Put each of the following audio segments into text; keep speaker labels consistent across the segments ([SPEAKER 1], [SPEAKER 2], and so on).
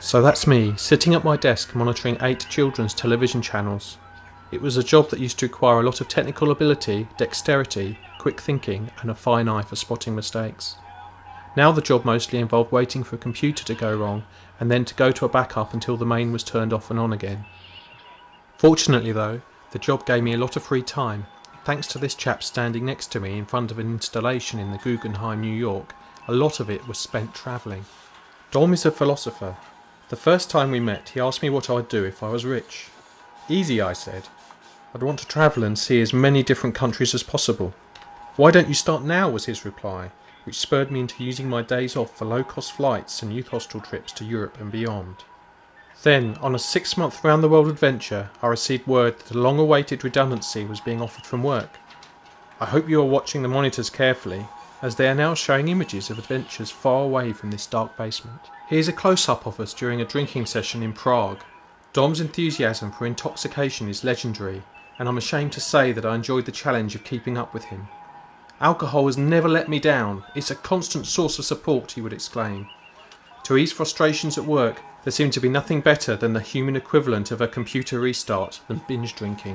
[SPEAKER 1] So that's me, sitting at my desk monitoring 8 children's television channels. It was a job that used to require a lot of technical ability, dexterity, quick thinking and a fine eye for spotting mistakes. Now the job mostly involved waiting for a computer to go wrong and then to go to a backup until the main was turned off and on again. Fortunately though, the job gave me a lot of free time, thanks to this chap standing next to me in front of an installation in the Guggenheim, New York. A lot of it was spent travelling. Dom is a philosopher. The first time we met, he asked me what I'd do if I was rich. Easy, I said. I'd want to travel and see as many different countries as possible. Why don't you start now, was his reply, which spurred me into using my days off for low-cost flights and youth hostel trips to Europe and beyond. Then, on a 6-month round-the-world adventure, I received word that a long-awaited redundancy was being offered from work. I hope you are watching the monitors carefully, as they are now showing images of adventures far away from this dark basement. Here's a close-up of us during a drinking session in Prague. Dom's enthusiasm for intoxication is legendary, and I'm ashamed to say that I enjoyed the challenge of keeping up with him. Alcohol has never let me down. It's a constant source of support, he would exclaim. To ease frustrations at work, there seemed to be nothing better than the human equivalent of a computer restart than binge drinking.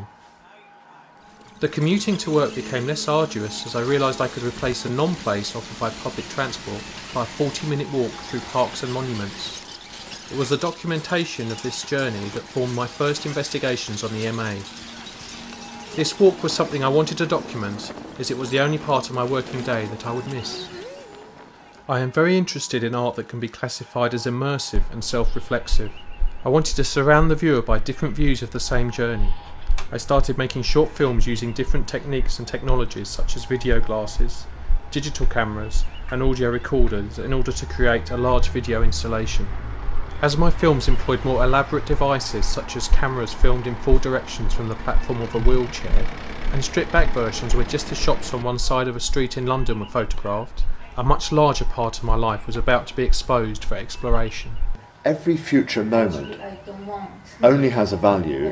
[SPEAKER 1] The commuting to work became less arduous as I realised I could replace the non-place offered by public transport by a 40-minute walk through parks and monuments. It was the documentation of this journey that formed my first investigations on the MA. This walk was something I wanted to document, as it was the only part of my working day that I would miss. I am very interested in art that can be classified as immersive and self-reflexive. I wanted to surround the viewer by different views of the same journey. I started making short films using different techniques and technologies such as video glasses, digital cameras and audio recorders in order to create a large video installation. As my films employed more elaborate devices such as cameras filmed in 4 directions from the platform of a wheelchair, and stripped back versions where just the shops on one side of a street in London were photographed, a much larger part of my life was about to be exposed for exploration.
[SPEAKER 2] Every future moment only has a value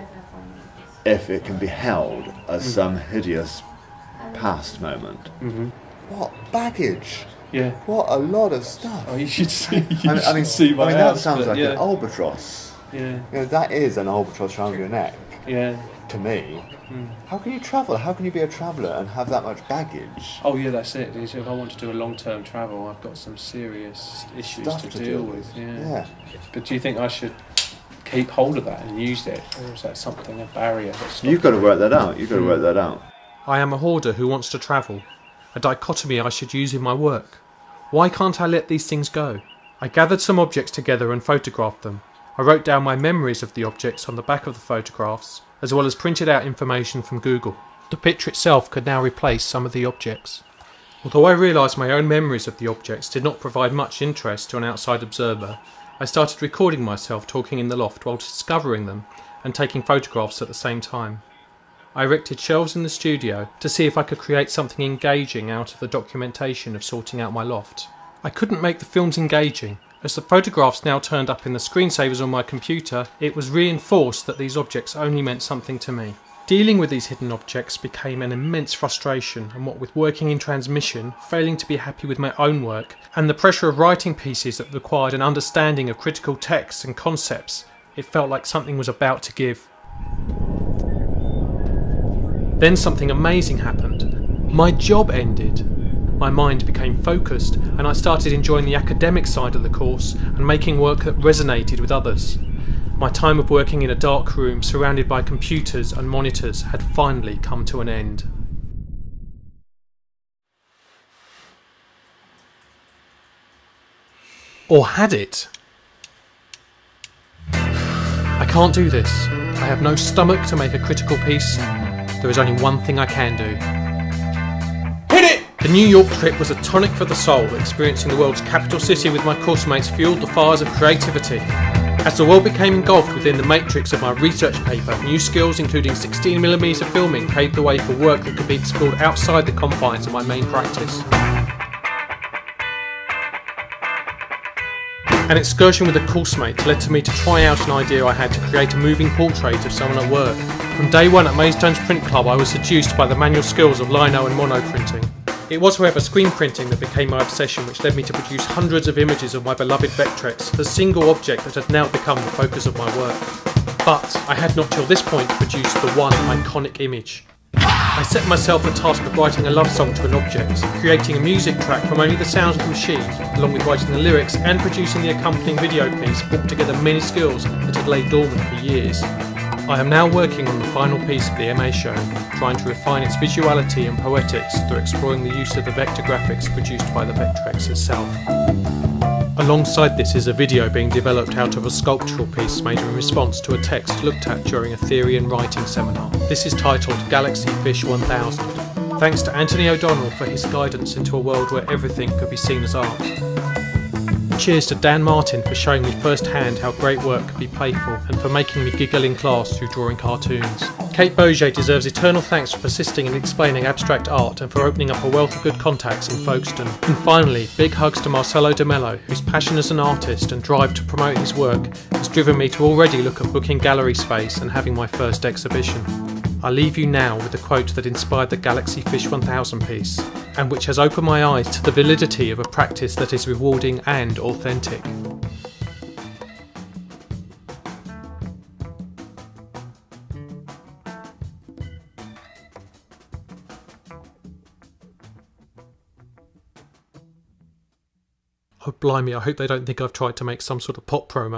[SPEAKER 2] if it can be held as some hideous past moment.
[SPEAKER 3] Mm-hmm.
[SPEAKER 2] What baggage!
[SPEAKER 3] Yeah.
[SPEAKER 2] What a lot of stuff!
[SPEAKER 3] Oh, you should see.
[SPEAKER 2] I mean,
[SPEAKER 3] my
[SPEAKER 2] that
[SPEAKER 3] house,
[SPEAKER 2] sounds like
[SPEAKER 3] yeah.
[SPEAKER 2] an albatross.
[SPEAKER 3] Yeah.
[SPEAKER 2] You know, that is an albatross around your neck.
[SPEAKER 3] Yeah.
[SPEAKER 2] To me.
[SPEAKER 3] Mm.
[SPEAKER 2] How can you travel? How can you be a traveller and have that much baggage?
[SPEAKER 3] Oh yeah, that's it. If I want to do a long-term travel, I've got some serious issues
[SPEAKER 2] Stuff
[SPEAKER 3] to deal with.
[SPEAKER 2] Yeah.
[SPEAKER 3] But do you think I should keep hold of that and use it, or is that something, a barrier that's
[SPEAKER 2] You've got to work that out. You've got to work that out.
[SPEAKER 1] I am a hoarder who wants to travel, a dichotomy I should use in my work. Why can't I let these things go? I gathered some objects together and photographed them. I wrote down my memories of the objects on the back of the photographs, as well as printed out information from Google. The picture itself could now replace some of the objects. Although I realised my own memories of the objects did not provide much interest to an outside observer, I started recording myself talking in the loft while discovering them and taking photographs at the same time. I erected shelves in the studio to see if I could create something engaging out of the documentation of sorting out my loft. I couldn't make the films engaging. As the photographs now turned up in the screensavers on my computer, it was reinforced that these objects only meant something to me. Dealing with these hidden objects became an immense frustration, and what with working in transmission, failing to be happy with my own work, and the pressure of writing pieces that required an understanding of critical texts and concepts, it felt like something was about to give. Then something amazing happened. My job ended. My mind became focused, and I started enjoying the academic side of the course and making work that resonated with others. My time of working in a dark room surrounded by computers and monitors had finally come to an end. Or had it? I can't do this. I have no stomach to make a critical piece. There is only one thing I can do. Hit it! The New York trip was a tonic for the soul. Experiencing the world's capital city with my course mates fueled the fires of creativity. As the world became engulfed within the matrix of my research paper, new skills including 16mm filming paved the way for work that could be explored outside the confines of my main practice. An excursion with a course mate led to me to try out an idea I had to create a moving portrait of someone at work. From day one at Maystone's Print Club I was seduced by the manual skills of lino and mono printing. It was, however, screen printing that became my obsession, which led me to produce hundreds of images of my beloved Vectrex, the single object that had now become the focus of my work. But I had not till this point produced the one iconic image. I set myself the task of writing a love song to an object, creating a music track from only the sounds of the machine, along with writing the lyrics and producing the accompanying video piece, brought together many skills that had laid dormant for years. I am now working on the final piece of the MA show, trying to refine its visuality and poetics through exploring the use of the vector graphics produced by the Vectrex itself. Alongside this is a video being developed out of a sculptural piece made in response to a text looked at during a theory and writing seminar. This is titled Galaxy Fish 1000. Thanks to Anthony O'Donnell for his guidance into a world where everything could be seen as art. Cheers to Dan Martin for showing me firsthand how great work could be playful and for making me giggle in class through drawing cartoons. Kate Boget deserves eternal thanks for persisting in explaining abstract art and for opening up a wealth of good contacts in Folkestone. And finally, big hugs to Marcelo De Mello, whose passion as an artist and drive to promote his work has driven me to already look at booking gallery space and having my first exhibition. I leave you now with the quote that inspired the Galaxy Fish 1000 piece, and which has opened my eyes to the validity of a practice that is rewarding and authentic. Oh blimey, I hope they don't think I've tried to make some sort of pop promo.